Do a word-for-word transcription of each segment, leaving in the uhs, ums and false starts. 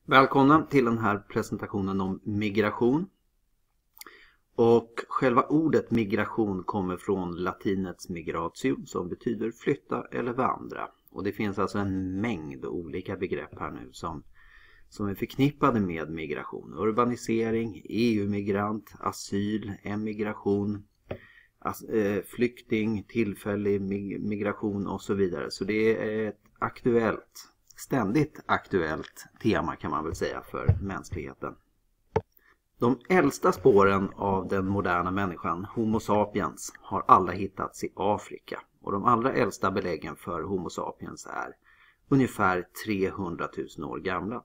Välkomna till den här presentationen om migration. Och själva ordet migration kommer från latinets migratio som betyder flytta eller vandra. Och det finns alltså en mängd olika begrepp här nu som, som är förknippade med migration. Urbanisering, E U-migrant, asyl, emigration, as, eh, flykting, tillfällig migration och så vidare. Så det är ett aktuellt Ständigt aktuellt tema kan man väl säga för mänskligheten. De äldsta spåren av den moderna människan, Homo sapiens, har alla hittats i Afrika. Och de allra äldsta beläggen för Homo sapiens är ungefär trehundratusen år gamla.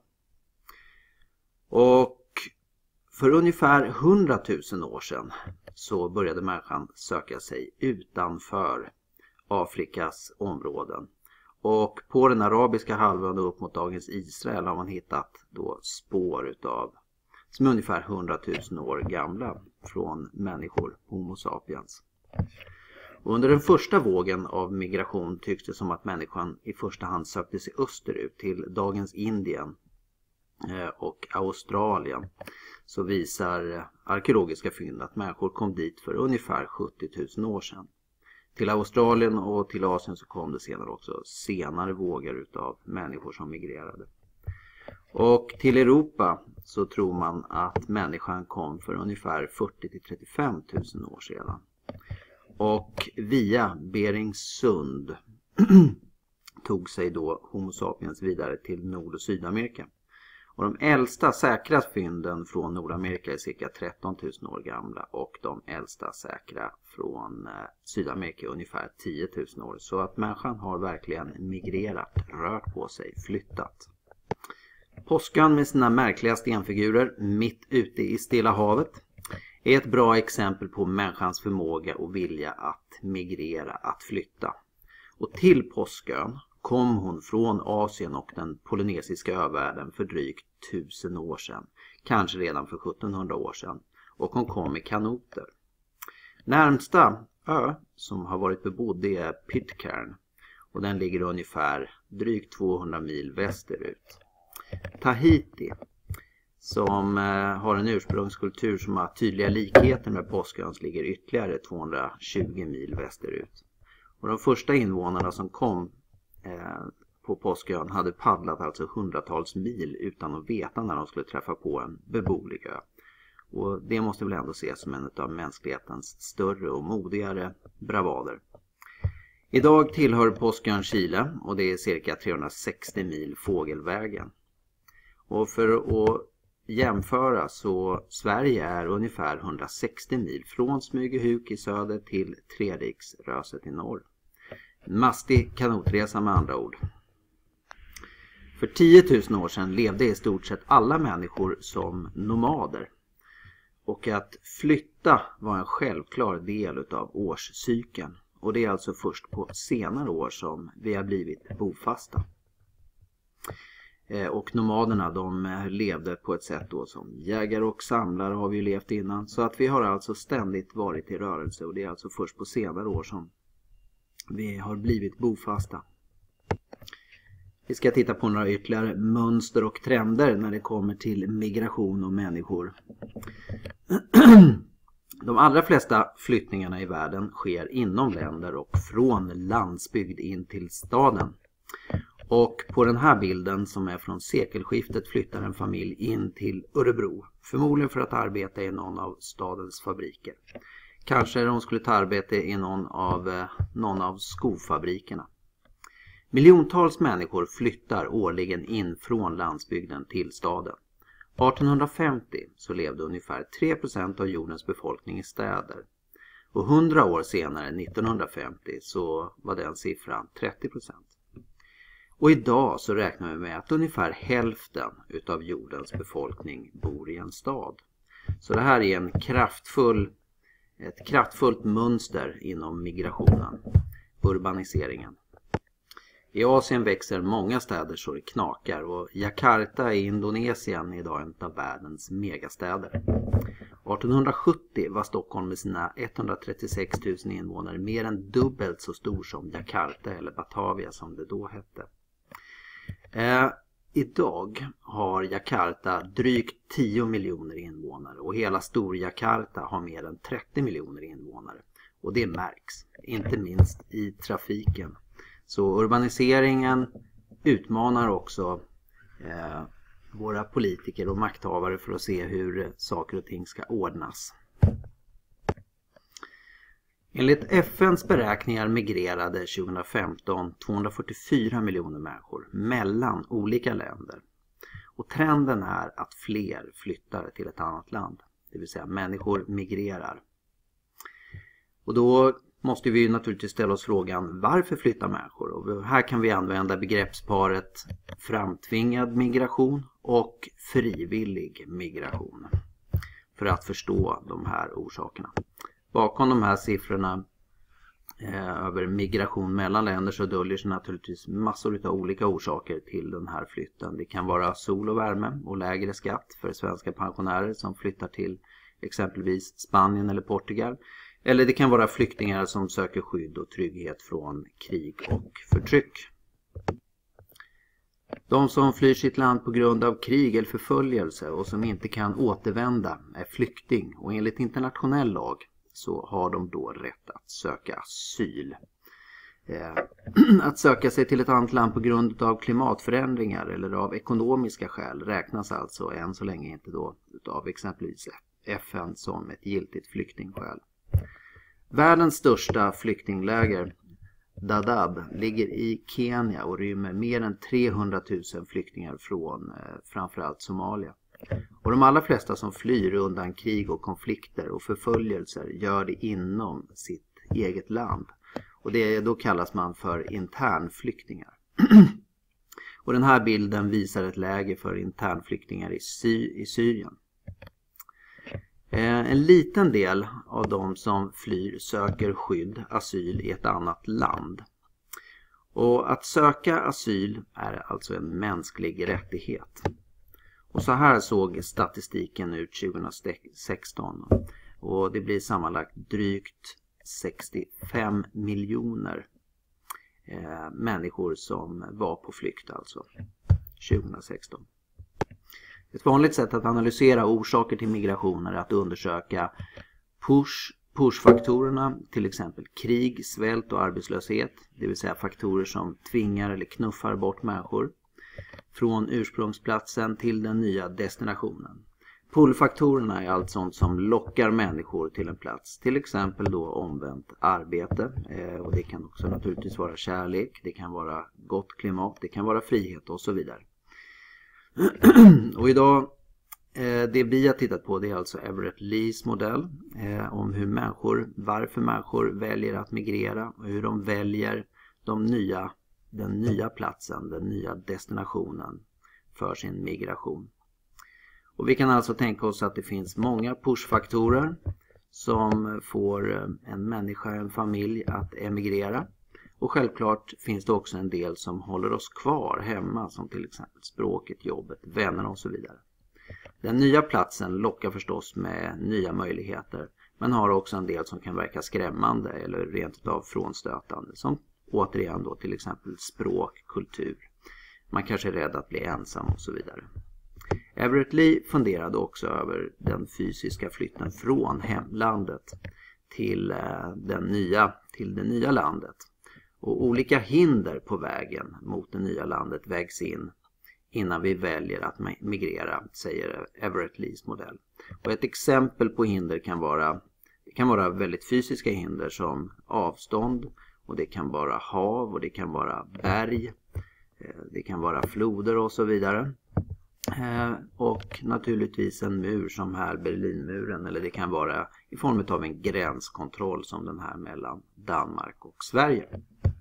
Och för ungefär hundratusen år sedan så började människan söka sig utanför Afrikas områden. Och på den arabiska halvön och upp mot dagens Israel har man hittat då spår utav, som är ungefär hundratusen år gamla från människor, Homo sapiens. Och under den första vågen av migration tycks det som att människan i första hand sökte sig österut till dagens Indien och Australien. Så visar arkeologiska fynd att människor kom dit för ungefär sjuttiotusen år sedan. Till Australien och till Asien så kom det senare också senare vågor utav människor som migrerade. Och till Europa så tror man att människan kom för ungefär fyrtio till trettiofem tusen år sedan. Och via Beringssund tog sig då Homo sapiens vidare till Nord- och Sydamerika. Och de äldsta säkra fynden från Nordamerika är cirka tretton tusen år gamla och de äldsta säkra från Sydamerika är ungefär tio tusen år. Så att människan har verkligen migrerat, rört på sig, flyttat. Påskön med sina märkliga stenfigurer mitt ute i Stilla havet är ett bra exempel på människans förmåga och vilja att migrera, att flytta. Och till Påskön kom hon från Asien och den polynesiska övärlden för drygt tusen år sedan. Kanske redan för sjuttonhundra år sedan. Och hon kom med kanoter. Närmsta ö som har varit bebodd är Pitcairn. Och den ligger ungefär drygt tvåhundra mil västerut. Tahiti, som har en ursprungskultur som har tydliga likheter med Påsköns, ligger ytterligare tvåhundratjugo mil västerut. Och de första invånarna som kom på Påskön hade paddlat alltså hundratals mil utan att veta när de skulle träffa på en beboelig ö. Och det måste väl ändå ses som en av mänsklighetens större och modigare bravader. Idag tillhör Påskön Chile och det är cirka trehundrasextio mil fågelvägen. Och för att jämföra så Sverige är ungefär hundrasextio mil från Smygehuk i söder till Treriksröset i norr. Mastig kanotresa med andra ord. För tio tusen år sedan levde i stort sett alla människor som nomader. Och att flytta var en självklar del av årscykeln. Och det är alltså först på senare år som vi har blivit bofasta. Och nomaderna de levde på ett sätt då som jägare och samlare har vi levt innan. Så att vi har alltså ständigt varit i rörelse och det är alltså först på senare år som vi har blivit bofasta. Vi ska titta på några ytterligare mönster och trender när det kommer till migration och människor. De allra flesta flyttningarna i världen sker inom länder och från landsbygd in till staden. Och på den här bilden som är från sekelskiftet flyttar en familj in till Örebro. Förmodligen för att arbeta i någon av stadens fabriker. Kanske de skulle ta arbete i någon av, någon av skofabrikerna. Miljontals människor flyttar årligen in från landsbygden till staden. artonhundrafemtio så levde ungefär tre procent av jordens befolkning i städer. Och hundra år senare, nittonhundrafemtio, så var den siffran trettio procent. Och idag så räknar vi med att ungefär hälften av jordens befolkning bor i en stad. Så det här är en kraftfull, ett kraftfullt mönster inom migrationen, urbaniseringen. I Asien växer många städer så det knakar och Jakarta i Indonesien är idag en av världens megastäder. artonhundrasjuttio var Stockholm med sina etthundratrettiosex tusen invånare mer än dubbelt så stor som Jakarta eller Batavia som det då hette. Eh, Idag har Jakarta drygt tio miljoner invånare och hela Stor-Jakarta har mer än trettio miljoner invånare. Och det märks, inte minst i trafiken. Så urbaniseringen utmanar också eh, våra politiker och makthavare för att se hur saker och ting ska ordnas. Enligt F N:s beräkningar migrerade tjugohundrafemton tvåhundrafyrtiofyra miljoner människor mellan olika länder. Och trenden är att fler flyttar till ett annat land. Det vill säga människor migrerar. Och då måste vi naturligtvis ställa oss frågan, varför flyttar människor? Och här kan vi använda begreppsparet framtvingad migration och frivillig migration för att förstå de här orsakerna. Bakom de här siffrorna eh, över migration mellan länder så döljer sig naturligtvis massor av olika orsaker till den här flytten. Det kan vara sol och värme och lägre skatt för svenska pensionärer som flyttar till exempelvis Spanien eller Portugal. Eller det kan vara flyktingar som söker skydd och trygghet från krig och förtryck. De som flyr sitt land på grund av krig eller förföljelse och som inte kan återvända är flykting, och enligt internationell lag så har de då rätt att söka asyl. Eh, att söka sig till ett annat land på grund av klimatförändringar eller av ekonomiska skäl räknas alltså än så länge inte då av exempelvis F N som ett giltigt flyktingskäl. Världens största flyktingläger, Dadaab, ligger i Kenya och rymmer mer än trehundratusen flyktingar från eh, framförallt Somalia. Och de allra flesta som flyr undan krig och konflikter och förföljelser gör det inom sitt eget land. Och det, då kallas man för internflyktingar. Och den här bilden visar ett läger för internflyktingar i, Sy- i Syrien. En liten del av de som flyr söker skydd, asyl i ett annat land. Och att söka asyl är alltså en mänsklig rättighet. Och så här såg statistiken ut tjugohundrasexton. Och det blir sammanlagt drygt sextiofem miljoner eh, människor som var på flykt alltså tjugohundrasexton. Ett vanligt sätt att analysera orsaker till migration är att undersöka push, pushfaktorerna, till exempel krig, svält och arbetslöshet. Det vill säga faktorer som tvingar eller knuffar bort människor från ursprungsplatsen till den nya destinationen. Pullfaktorerna är allt sånt som lockar människor till en plats. Till exempel då omvänt arbete. Eh, och det kan också naturligtvis vara kärlek, det kan vara gott klimat, det kan vara frihet och så vidare. Och idag, eh, det vi har tittat på, det är alltså Everett Lees modell eh, om hur människor, varför människor väljer att migrera och hur de väljer de nya, den nya platsen, den nya destinationen för sin migration. Och vi kan alltså tänka oss att det finns många pushfaktorer som får en människa, en familj att emigrera. Och självklart finns det också en del som håller oss kvar hemma, som till exempel språket, jobbet, vänner och så vidare. Den nya platsen lockar förstås med nya möjligheter, men har också en del som kan verka skrämmande eller rent utav frånstötande, som återigen då till exempel språk, kultur. Man kanske är rädd att bli ensam och så vidare. Everett Lee funderade också över den fysiska flytten från hemlandet till, den nya, till det nya landet. Och olika hinder på vägen mot det nya landet vägs in innan vi väljer att migrera, säger Everett Lees modell. Och ett exempel på hinder kan vara, det kan vara väldigt fysiska hinder som avstånd, och det kan vara hav och det kan vara berg, det kan vara floder och så vidare. Och naturligtvis en mur som här Berlinmuren, eller det kan vara i form av en gränskontroll som den här mellan Danmark och Sverige.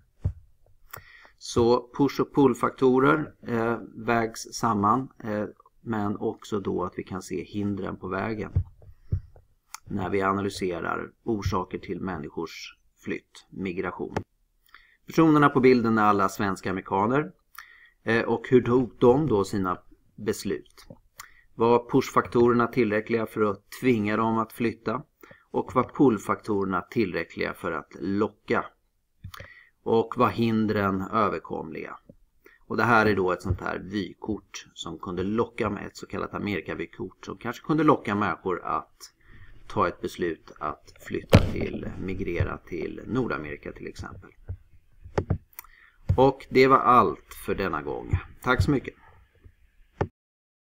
Så push- och pull-faktorer eh, vägs samman, eh, men också då att vi kan se hindren på vägen när vi analyserar orsaker till människors flytt, migration. Personerna på bilden är alla svenska amerikaner, eh, och hur tog de då sina beslut? Var pushfaktorerna tillräckliga för att tvinga dem att flytta? Och var pullfaktorerna tillräckliga för att locka? Och var hindren överkomliga? Och det här är då ett sånt här vykort som kunde locka med ett så kallat Amerikavykort som kanske kunde locka människor att ta ett beslut att flytta till, migrera till Nordamerika till exempel. Och det var allt för denna gång. Tack så mycket!